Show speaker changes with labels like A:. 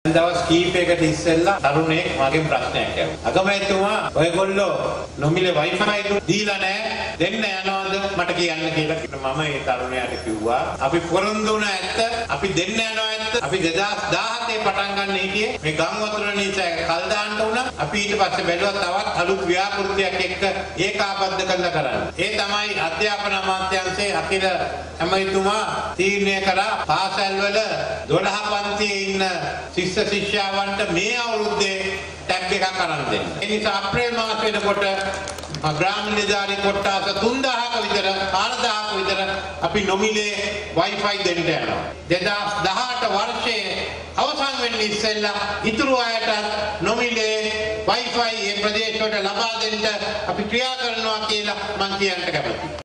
A: දවස් කීපයකට ඉස්සෙල්ලා තරුණයෙක් මගෙන් ප්‍රශ්නයක් ඇහුවා. අගමැතිතුමා ඔයගොල්ලෝ නොමිලේ Wi-Fi දීලා නැහැ. දෙන්න යනවාද මට කියන්න කියලා. මම ඒ තරුණයාට කිව්වා අපි පොරොන්දු වුණ ඇත්ත අපි දෙන්න යනවා ඇත්ත. අපි 2017 පටන් ගන්න හිටියේ මේ ගම් වතුර නිසා කල් දාන්න උනා. අපි ඊට පස්සේ බැලුවා තවත් අලුත් ව්‍යාපෘතියක් එක්ක ඒකාබද්ධ කරලා කරන්න. ඒ තමයි අධ්‍යාපන අමාත්‍යාංශයේ අකිල ඇමතිතුමා තීරණය කරා පාසල් වල 12 පන්තියේ ඉන්න ශිෂ්‍ය ශිෂ්‍යාවන්ට මේ අවුරුද්දේ ටැබ් එකක් අරන් දෙන්න. ඒ නිසා අප්‍රේල් මාස වෙනකොට ග්‍රාමීණ නිලධාරී කොට්ටාස 3000ක විතර 4000ක විතර අපි නොමිලේ Wi-Fi දෙන්න යනවා. 2018 වර්ෂයේ අවසන් වෙන්න ඉස්සෙල්ලා ඉතුරු අයට නොමිලේ Wi-Fi මේ ප්‍රදේශවලට ලබා දෙන්න අපි ක්‍රියා කරනවා කියලා මම කියන්න කැමතියි.